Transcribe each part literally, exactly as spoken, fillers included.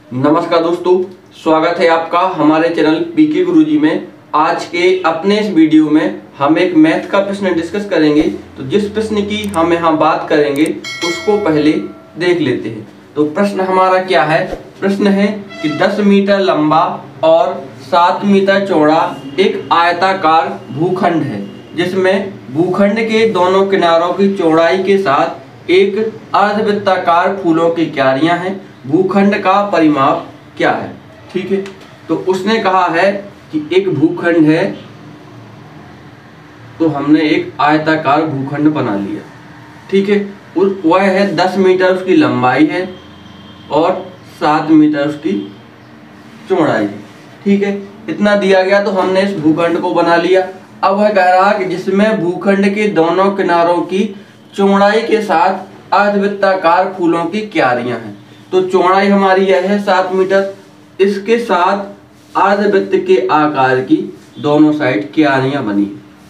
नमस्कार दोस्तों, स्वागत है आपका हमारे चैनल पीके गुरुजी में। आज के अपने इस वीडियो में हम एक मैथ का प्रश्न डिस्कस करेंगे। तो जिस प्रश्न की हम यहाँ बात करेंगे उसको पहले देख लेते हैं। तो प्रश्न हमारा क्या है? प्रश्न है कि दस मीटर लंबा और सात मीटर चौड़ा एक आयताकार भूखंड है, जिसमें भूखंड के दोनों किनारों की चौड़ाई के साथ एक अर्धवृत्ताकार फूलों की क्यारियां हैं। भूखंड का परिमाप क्या है? ठीक है, तो उसने कहा है कि एक भूखंड है, तो हमने एक आयताकार भूखंड बना लिया। ठीक है, उस वह है दस मीटर उसकी लंबाई है और सात मीटर उसकी चौड़ाई है। ठीक है, इतना दिया गया तो हमने इस भूखंड को बना लिया। अब वह कह रहा कि जिसमें भूखंड के दोनों किनारों की चौड़ाई के साथ अर्धवृत्ताकार फूलों की क्यारियां हैं। तो चौड़ाई हमारी यह है सात मीटर, इसके साथ अर्धवृत्त के आकार की दोनों साइड क्यारियां बनी।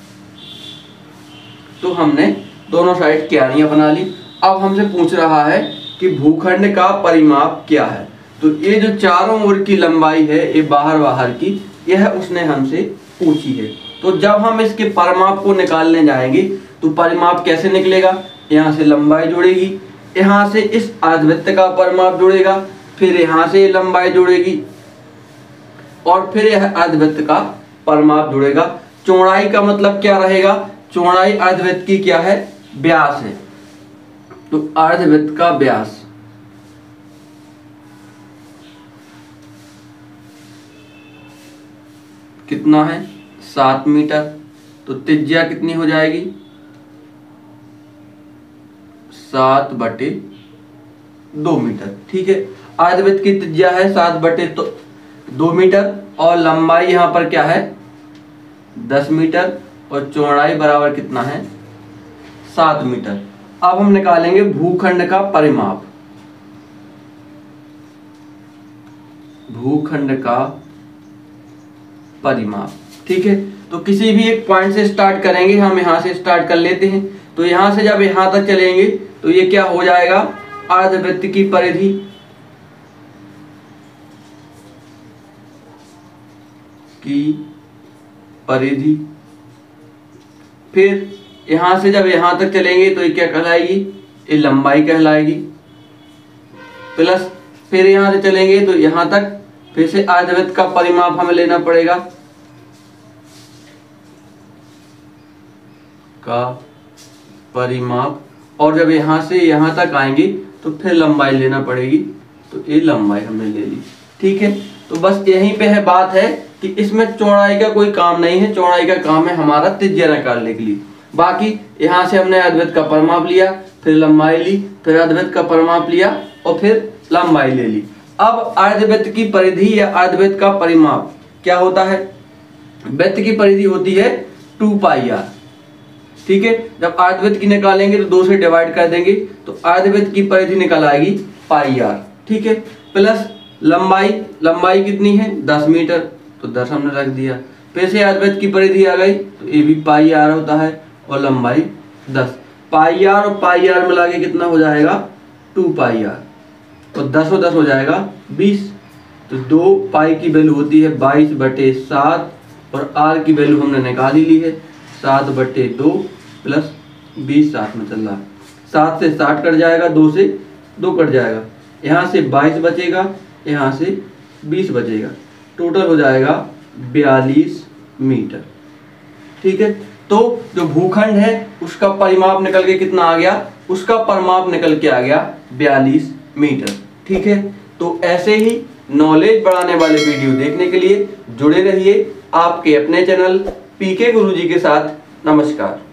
तो हमने दोनों साइड क्यारियां बना ली। अब हमसे पूछ रहा है कि भूखंड का परिमाप क्या है। तो ये जो चारों ओर की लंबाई है, ये बाहर बाहर की, यह उसने हमसे पूछी है। तो जब हम इसके परिमाप को निकालने जाएंगे तो परिमाप कैसे निकलेगा? यहाँ से लंबाई जुड़ेगी, यहाँ से इस अर्धवृत्त का परिमाप जुड़ेगा, फिर यहाँ से लंबाई जुड़ेगी और फिर यह अर्धवृत्त का परिमाप जुड़ेगा। चौड़ाई का मतलब क्या रहेगा? चौड़ाई अर्धवृत्त की क्या है? व्यास है। तो अर्धवृत्त का व्यास कितना है? सात मीटर। तो त्रिज्या कितनी हो जाएगी? सात बटे दो मीटर। ठीक है, अर्धवृत्त की त्रिज्या है सात बटे तो दो मीटर और लंबाई यहाँ पर क्या है? दस मीटर और चौड़ाई बराबर कितना है? सात मीटर। अब हम निकालेंगे भूखंड का परिमाप। भूखंड का परिमाप। ठीक है, तो किसी भी एक पॉइंट से स्टार्ट करेंगे। हम यहां से स्टार्ट कर लेते हैं। तो यहां से जब यहां तक चलेंगे तो ये क्या हो जाएगा? अर्धवृत्त की परिधि। की परिधि। फिर यहां से जब यहां तक चलेंगे तो ये क्या कहलाएगी? ये लंबाई कहलाएगी। प्लस फिर यहां से चलेंगे तो यहां तक फिर से अर्धवृत्त का परिमाप हमें लेना पड़ेगा का परिमाप, और जब यहां से यहां तक आएंगे तो फिर लंबाई लेना पड़ेगी। तो ये लंबाई हमने ले ली। ठीक है, तो बस यहीं पे है बात है कि इसमें चौड़ाई का कोई काम नहीं है। चौड़ाई का काम है हमारा त्रिज्या निकालने के लिए। बाकी यहां से हमने अर्धवृत्त का परिमाप लिया, फिर लंबाई ली, फिर अर्धवृत्त का परिमाप लिया और फिर लंबाई ले ली। अब अर्धवृत्त की परिधि या अर्धवृत्त का परिमाप क्या होता है? वृत्त की परिधि होती है टू पाई आर। ठीक है, जब अर्धवृत्त की निकालेंगे तो दो से डिवाइड कर देंगे तो अर्धवृत्त की परिधि निकल आएगी पाई आर। ठीक है, प्लस लंबाई, लंबाई कितनी है? दस मीटर, तो दस हमने रख दिया। फिर से अर्धवृत्त की परिधि आ गई तो ये भी पाई आर होता है और लंबाई दस। पाई आर और पाई आर मिला के कितना हो जाएगा? Two pi r. तो दस और दस हो जाएगा बीस। तो दो पाई की वैल्यू होती है बाईस बटे सात और आर की वैल्यू हमने निकाल ही ली है सात बटे दो प्लस बीस। सात में चल रहा है, सात से साठ कट जाएगा, दो से दो कट जाएगा, यहाँ से बाईस बचेगा, यहाँ से बीस बचेगा। टोटल हो जाएगा बयालीस मीटर। ठीक है, तो जो भूखंड है उसका परिमाप निकल के कितना आ गया? उसका परिमाप निकल के आ गया बयालीस मीटर। ठीक है, तो ऐसे ही नॉलेज बढ़ाने वाले वीडियो देखने के लिए जुड़े रहिए आपके अपने चैनल पीके गुरुजी के साथ। नमस्कार।